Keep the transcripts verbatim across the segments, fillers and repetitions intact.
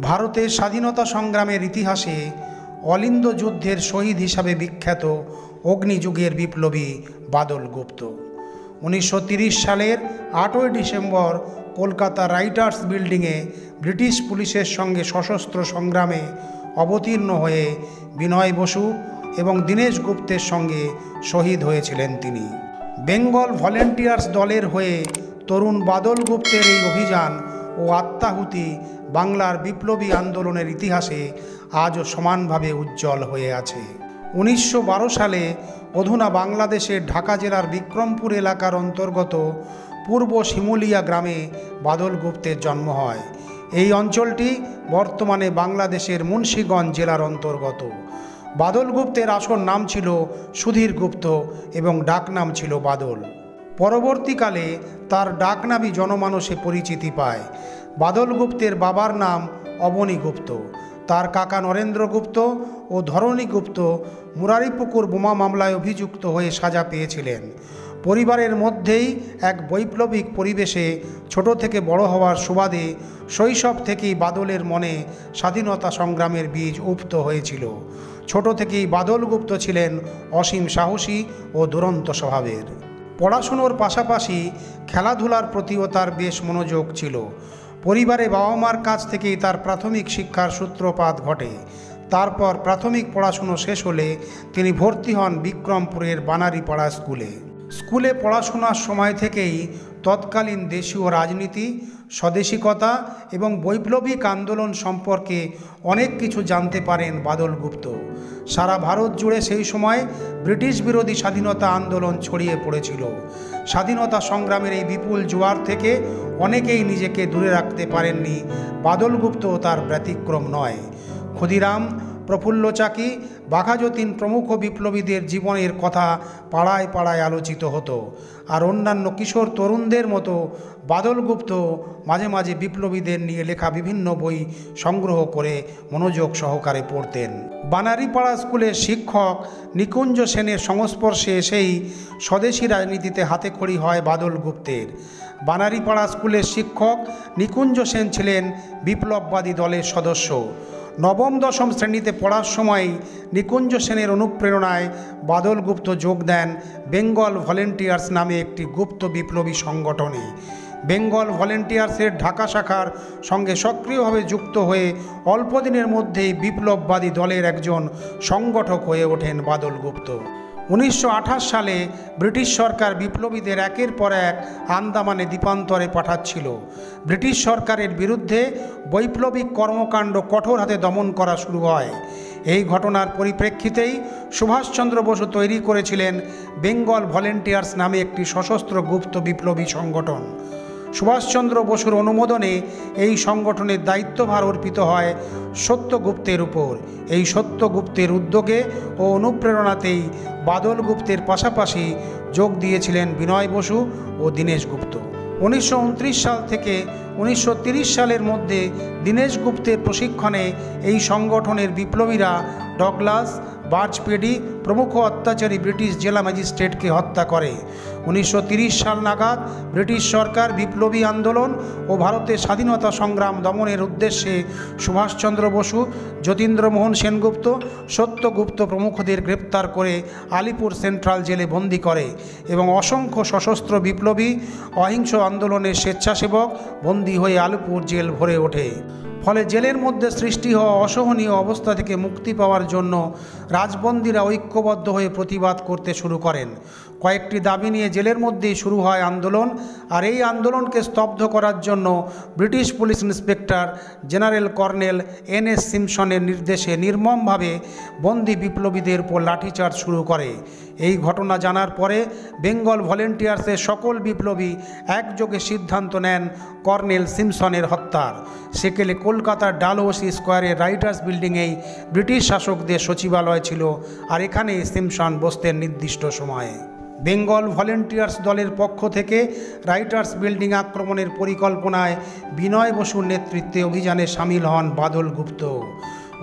ভারতের স্বাধীনতা সংগ্রামের ইতিহাসে অলিন্দ যুদ্ধের শহীদ হিসাবে বিখ্যাত অগ্নিযুগের বিপ্লবী বাদল গুপ্ত উনিশশো তিরিশ সালের আটই ডিসেম্বর কলকাতা রাইটার্স বিল্ডিংয়ে ব্রিটিশ পুলিশের সঙ্গে সশস্ত্র সংগ্রামে অবতীর্ণ হয়ে বিনয় বসু এবং দীনেশ গুপ্তের সঙ্গে শহীদ হয়েছিলেন তিনি। বেঙ্গল ভলেন্টিয়ার্স দলের হয়ে তরুণ বাদল গুপ্তের এই অভিযান ও আত্মাহুতি বাংলার বিপ্লবী আন্দোলনের ইতিহাসে আজও সমানভাবে উজ্জ্বল হয়ে আছে। উনিশশো বারো সালে অধুনা বাংলাদেশের ঢাকা জেলার বিক্রমপুর এলাকার অন্তর্গত পূর্ব শিমুলিয়া গ্রামে বাদল গুপ্তের জন্ম হয়। এই অঞ্চলটি বর্তমানে বাংলাদেশের মুন্সিগঞ্জ জেলার অন্তর্গত। বাদল গুপ্তের আসল নাম ছিল সুধীর গুপ্ত এবং ডাকনাম ছিল বাদল। পরবর্তীকালে তার ডাকনামই জনমানসে পরিচিতি পায়। বাদল গুপ্তের বাবার নাম অবনী গুপ্ত। তার কাকা নরেন্দ্র গুপ্ত ও ধরণী গুপ্ত মুরারিপুকুর বোমা মামলায় অভিযুক্ত হয়ে সাজা পেয়েছিলেন। পরিবারের মধ্যেই এক বৈপ্লবিক পরিবেশে ছোট থেকে বড় হওয়ার সুবাদে শৈশব থেকেই বাদলের মনে স্বাধীনতা সংগ্রামের বীজ উপ্ত হয়েছিল। ছোট থেকেই বাদল গুপ্ত ছিলেন অসীম সাহসী ও দুরন্ত স্বভাবের। পড়াশুনোর পাশাপাশি খেলাধুলার প্রতিও তার বেশ মনোযোগ ছিল। পরিবারে বাবা মার কাছ থেকেই তার প্রাথমিক শিক্ষার সূত্রপাত ঘটে। তারপর প্রাথমিক পড়াশুনো শেষ হলে তিনি ভর্তি হন বিক্রমপুরের বানারীপাড়া স্কুলে। স্কুলে পড়াশোনার সময় থেকেই তৎকালীন দেশীয় রাজনীতি, স্বদেশিকতা এবং বৈপ্লবিক আন্দোলন সম্পর্কে অনেক কিছু জানতে পারেন বাদল গুপ্ত। সারা ভারত জুড়ে সেই সময় ব্রিটিশ বিরোধী স্বাধীনতা আন্দোলন ছড়িয়ে পড়েছিল। স্বাধীনতা সংগ্রামের এই বিপুল জোয়ার থেকে অনেকেই নিজেকে দূরে রাখতে পারেননি। বাদল গুপ্ত তার ব্যতিক্রম নয়। ক্ষুদিরাম, প্রফুল্ল চাকি, বাঘাযতীন প্রমুখ বিপ্লবীদের জীবনের কথা পাড়ায় পাড়ায় আলোচিত হতো। আর অন্যান্য কিশোর তরুণদের মতো বাদল গুপ্ত মাঝে মাঝে বিপ্লবীদের নিয়ে লেখা বিভিন্ন বই সংগ্রহ করে মনোযোগ সহকারে পড়তেন। বানারীপাড়া স্কুলের শিক্ষক নিকুঞ্জ সেনের সংস্পর্শে এসেই স্বদেশী রাজনীতিতে হাতেখড়ি হয় বাদল গুপ্তের। বানারীপাড়া স্কুলের শিক্ষক নিকুঞ্জ সেন ছিলেন বিপ্লববাদী দলের সদস্য। নবম দশম শ্রেণীতে পড়ার সময় নিকুঞ্জ সেনের অনুপ্রেরণায় বাদল গুপ্ত যোগ দেন বেঙ্গল ভলেন্টিয়ার্স নামে একটি গুপ্ত বিপ্লবী সংগঠনে। বেঙ্গল ভলেন্টিয়ার্সের ঢাকা শাখার সঙ্গে সক্রিয়ভাবে যুক্ত হয়ে অল্প দিনের মধ্যেই বিপ্লববাদী দলের একজন সংগঠক হয়ে ওঠেন বাদল গুপ্ত। উনিশশো আঠাশ সালে ব্রিটিশ সরকার বিপ্লবীদের একের পর এক আন্দামানে দ্বীপান্তরে পাঠাচ্ছিল। ব্রিটিশ সরকারের বিরুদ্ধে বৈপ্লবিক কর্মকাণ্ড কঠোর হাতে দমন করা শুরু হয়। এই ঘটনার পরিপ্রেক্ষিতেই সুভাষচন্দ্র বসু তৈরি করেছিলেন বেঙ্গল ভলেন্টিয়ার্স নামে একটি সশস্ত্র গুপ্ত বিপ্লবী সংগঠন। সুভাষচন্দ্র বসুর অনুমোদনে এই সংগঠনের দায়িত্বভার অর্পিত হয় সত্যগুপ্তের উপর। এই সত্যগুপ্তের উদ্যোগে ও অনুপ্রেরণাতেই বাদল গুপ্তের পাশাপাশি যোগ দিয়েছিলেন বিনয় বসু ও দীনেশ গুপ্ত। উনিশশো উনত্রিশ সাল থেকে উনিশশো তিরিশ সালের মধ্যে দীনেশ গুপ্তের প্রশিক্ষণে এই সংগঠনের বিপ্লবীরা ডগলাস, বার্চপেডি প্রমুখ অত্যাচারী ব্রিটিশ জেলা ম্যাজিস্ট্রেটকে হত্যা করে। উনিশশো তিরিশ সাল নাগাদ ব্রিটিশ সরকার বিপ্লবী আন্দোলন ও ভারতের স্বাধীনতা সংগ্রাম দমনের উদ্দেশ্যে সুভাষচন্দ্র বসু, যতীন্দ্রমোহন সেনগুপ্ত, সত্যগুপ্ত প্রমুখদের গ্রেপ্তার করে আলিপুর সেন্ট্রাল জেলে বন্দী করে এবং অসংখ্য সশস্ত্র বিপ্লবী অহিংস আন্দোলনের স্বেচ্ছাসেবক বন্দী হয়ে আলিপুর জেল ভরে ওঠে। ফলে জেলের মধ্যে সৃষ্টি হওয়া অসহনীয় অবস্থা থেকে মুক্তি পাওয়ার জন্য রাজবন্দীরা ঐক্যবদ্ধ হয়ে প্রতিবাদ করতে শুরু করেন। কয়েকটি দাবি নিয়ে জেলের মধ্যেই শুরু হয় আন্দোলন। আর এই আন্দোলনকে স্তব্ধ করার জন্য British police inspector general colonel N S সিমসনের নির্দেশে নির্মমভাবে বন্দী বিপ্লবীদের উপর লাঠিচার্জ শুরু করে। এই ঘটনা জানার পরে বেঙ্গল ভলেন্টিয়ার্সের সকল বিপ্লবী একযোগে সিদ্ধান্ত নেন কর্নেল সিমসনের হত্যার। সেকেলে কলকাতার ডালহৌসি স্কোয়ারের রাইটার্স বিল্ডিংয়েই ব্রিটিশ শাসকদের সচিবালয় ছিল, আর এখানে সিমসন বসতেন নির্দিষ্ট সময়ে। বেঙ্গল ভলেন্টিয়ার্স দলের পক্ষ থেকে রাইটার্স বিল্ডিং আক্রমণের পরিকল্পনায় বিনয় বসুর নেতৃত্বে অভিযানে সামিল হন বাদল গুপ্ত।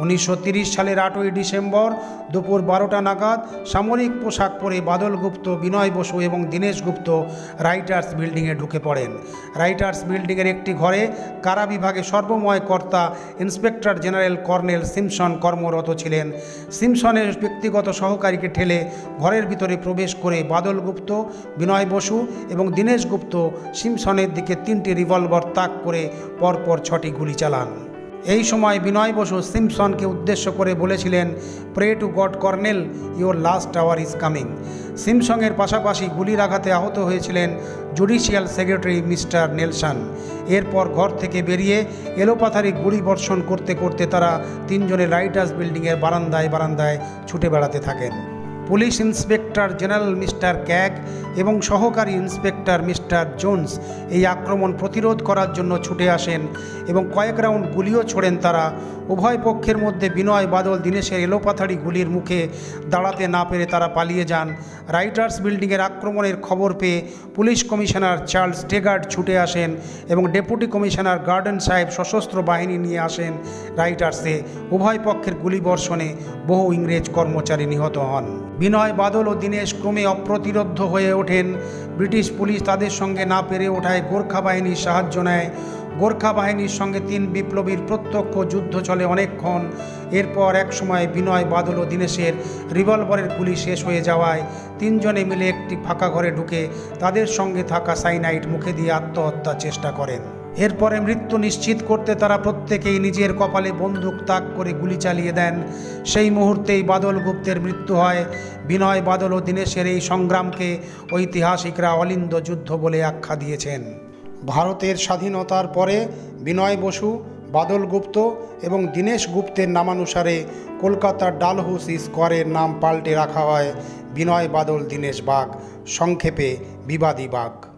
উনিশশো তিরিশ সালের আটই ডিসেম্বর দুপুর বারোটা নাগাদ সামরিক পোশাক পরে বাদল গুপ্ত, বিনয় বসু এবং দীনেশ গুপ্ত রাইটার্স বিল্ডিংয়ে ঢুকে পড়েন। রাইটার্স বিল্ডিংয়ের একটি ঘরে কারা বিভাগে সর্বময় কর্তা ইন্সপেক্টর জেনারেল কর্নেল সিমসন কর্মরত ছিলেন। সিমসনের ব্যক্তিগত সহকারীকে ঠেলে ঘরের ভিতরে প্রবেশ করে বাদল গুপ্ত, বিনয় বসু এবং দীনেশ গুপ্ত সিমসনের দিকে তিনটি রিভলভার তাক করে পরপর ছটি গুলি চালান। এই সময় বিনয় বসু সিমসনকে উদ্দেশ্য করে বলেছিলেন, pray to God colonel, your last hour is coming. সিমসনের পাশাপাশি গুলির আঘাতে আহত হয়েছিলেন জুডিশিয়াল সেক্রেটারি মিস্টার নেলসন। এরপর ঘর থেকে বেরিয়ে এলোপাথারি গুলি বর্ষণ করতে করতে তারা তিনজনে রাইটার্স বিল্ডিংয়ের বারান্দায় বারান্দায় ছুটে বেড়াতে থাকেন। পুলিশ ইন্সপেক্টর জেনারেল মিস্টার ক্যাগ এবং সহকারী ইন্সপেক্টর মিস্টার জোন্স এই আক্রমণ প্রতিরোধ করার জন্য ছুটে আসেন এবং কয়েক রাউন্ড গুলিও ছোড়েন তারা। উভয় পক্ষের মধ্যে বিনয়, বাদল, দীনেশের এলোপাথারি গুলির মুখে দাঁড়াতে না পেরে তারা পালিয়ে যান। রাইটার্স বিল্ডিংয়ের আক্রমণের খবর পেয়ে পুলিশ কমিশনার চার্লস টেগার্ড ছুটে আসেন এবং ডেপুটি কমিশনার গার্ডেন সাহেব সশস্ত্র বাহিনী নিয়ে আসেন রাইটার্সে। উভয় পক্ষের গুলিবর্ষণে বহু ইংরেজ কর্মচারী নিহত হন। বিনয়, বাদল ও দীনেশ ক্রমে অপ্রতিরোধ্য হয়ে ওঠেন। ব্রিটিশ পুলিশ তাদের সঙ্গে না পেরে ওঠায় গোর্খা বাহিনীর সাহায্য নেয়। গোর্খা বাহিনীর সঙ্গে তিন বিপ্লবীর প্রত্যক্ষ যুদ্ধ চলে অনেকক্ষণ। এরপর এক সময় বিনয়, বাদল ও দীনেশের রিভলভারের গুলি শেষ হয়ে যাওয়ায় তিনজনে মিলে একটি ফাঁকা ঘরে ঢুকে তাদের সঙ্গে থাকা সাইনাইড মুখে দিয়ে আত্মহত্যার চেষ্টা করেন। এরপরে মৃত্যু নিশ্চিত করতে তারা প্রত্যেকেই নিজের কপালে বন্দুক তাক করে গুলি চালিয়ে দেন। সেই মুহূর্তেই বাদল গুপ্তের মৃত্যু হয়। বিনয়, বাদল ও দীনেশের এই সংগ্রামকে ঐতিহাসিকরা অলিন্দ যুদ্ধ বলে আখ্যা দিয়েছেন। ভারতের স্বাধীনতার পরে বিনয় বসু, বাদল গুপ্ত এবং দীনেশ গুপ্তের নামানুসারে কলকাতার ডালহৌসি স্কোয়ারের নাম পাল্টে রাখা হয় বিনয় বাদল দীনেশ বাগ, সংক্ষেপে বিবাদী বাগ।